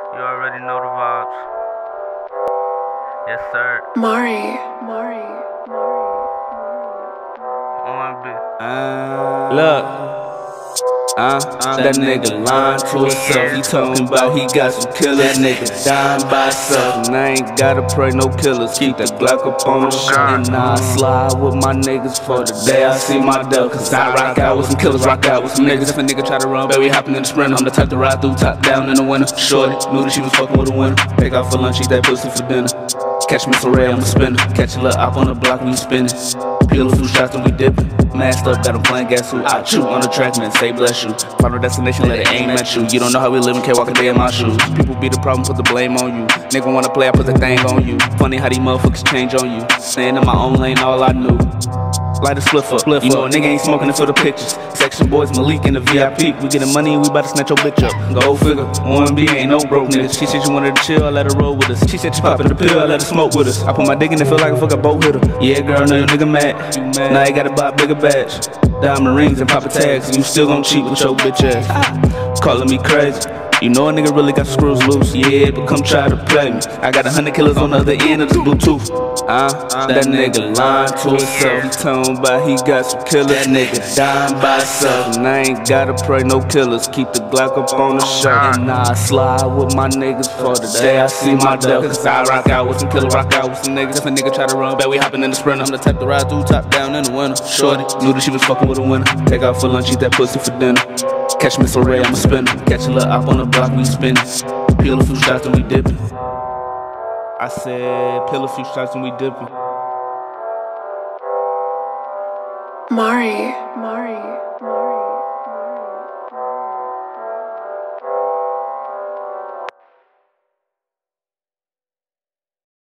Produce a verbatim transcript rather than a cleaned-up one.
You already know the vibes. Yes, sir. Mari, Mari, On B. Uh, look. Uh, uh, that nigga lying to himself. He talking about he got some killers. That nigga dying by himself. And I ain't gotta pray no killers. Keep that Glock up on the shot. And I slide with my niggas for the day I see my devil. Cause I rock out with some killers, rock out with some niggas. If a nigga try to run, baby, hopping in the sprint. I'm the type to ride through top down in the winter. Shorty knew that she was fucking with a winner. Take out for lunch, eat that pussy for dinner. Catch me some ray, I'm a spinner. Catch a little op on the block, we spinning. Peel a few shots and we dipping. Masked up, got him playing guess who? I shoot on the track, man, say bless you. Final destination, let it aim at you. You don't know how we living, can't walk a day in my shoes. People be the problem, put the blame on you. Nigga wanna play, I put the thing on you. Funny how these motherfuckers change on you. Staying in my own lane, all I knew. Light a spliff up, you know a nigga ain't smoking it for the pictures. Section boys, Malik in the V I P. We getting money and we bout to snatch your bitch up. Go figure, O M B ain't no broke niggas. She said she wanted to chill, I let her roll with us. She said she poppin' the pill, I let her smoke with us. I put my dick in it, feel like I fuck a boat hitter. Yeah, girl, know your nigga mad. You mad. Now you gotta buy a bigger badge. Diamond rings and papa tags, and you still gon' cheat with your bitch ass. Calling me crazy. You know a nigga really got screws loose, yeah, but come try to play me. I got a hundred killers on the other end of the Bluetooth. Uh, that nigga lying to himself. He talking about he got some killers. That nigga dying by himself. And I ain't gotta pray no killers. Keep the Glock up on the shirt. And I slide with my niggas for the day I see my devil. Cause I rock out with some killers, rock out with some niggas. If a nigga try to run back, we hopping in the sprint. I'm the type to ride through top down in the winter. Shorty knew that she was fucking with a winner. Take out for lunch, eat that pussy for dinner. Catch me some ray, I'm a spinner. Catch a little op on the block, we spinning. Peel a few shots and we dipping. I said, peel a few shots and we dipping. Mari, Mari, Mari.